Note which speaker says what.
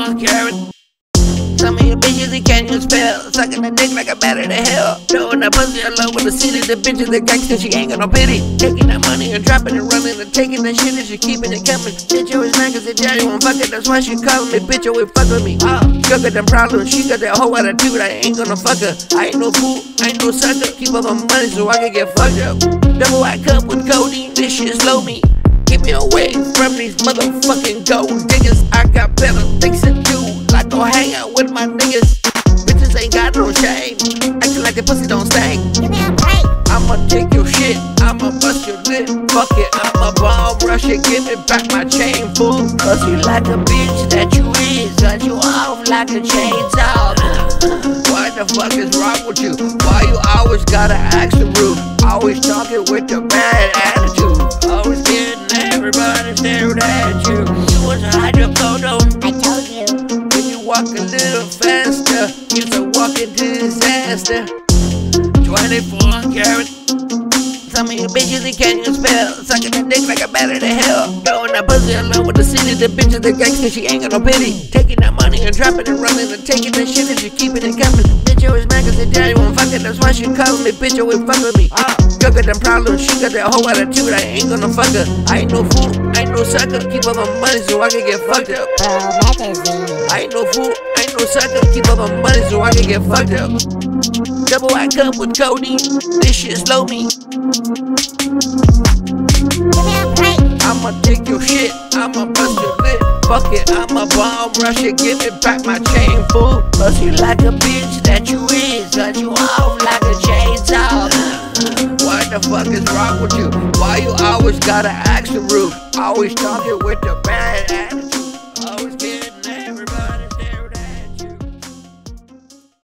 Speaker 1: carrot. Some of you bitches that can't even spell, sucking the dick like a batter to hell. Throwing that pussy alone with the city, the bitches that gangsta, she ain't got no pity. Taking that money and dropping and running and taking that shit and she keeping it coming. Bitch always mad cause the daddy won't fuck it, that's why she calling me. Bitch always fuck with me. She got them problems, she got that whole attitude, I ain't gonna fuck her. I ain't no fool, I ain't no sucker. Keep up my money so I can get fucked up. Double white cup with codeine, this shit slow me. Keep me away from these motherfucking gold diggers. I got better things to do, like go hang out with my niggas. Bitches ain't got no shame, acting like the pussy don't stink.
Speaker 2: Give me a break.
Speaker 1: I'ma take your shit, I'ma bust your lip. Fuck it, I'ma bomb rush it, give it back my chain, fool. Cause you like a bitch that you is, cut you off like a chainsaw. What the fuck is wrong with you? Why you always gotta act the rude? Always talking with the bad attitude. Always getting everybody staring at you. You was hydrocodone.
Speaker 2: I told you.
Speaker 1: When you walk a little faster, you a walking disaster. 24 karat. Some of you bitches that can't even spell, sucking the dick like a batter to hell. Throwing that pussy along with the city, the bitches that gangsta, she ain't got no pity. Taking that money and dropping and running and taking that shit and she keeping it coming. Bitch always mad cause the daddy won't fuck it, that's why she calling me. Bitch always fuck with me. Girl got them problems, she got that whole attitude, I ain't gonna fuck her. I ain't no fool, I ain't no sucker. Keep up my money so I can get fucked up. I ain't no fool, I ain't no sucker. Keep up my money so I can get fucked up. Double white cup with codeine, this shit slow me.
Speaker 2: Give me a break.
Speaker 1: I'ma take your shit, I'ma bust your lip. Fuck it, I'ma bomb rush it, give it back my chain, fool. Cause you like a bitch that you is, cut you off like a chainsaw. What the fuck is wrong with you? Why you always gotta act the rude? Always talking with the bad attitude. Always getting everybody.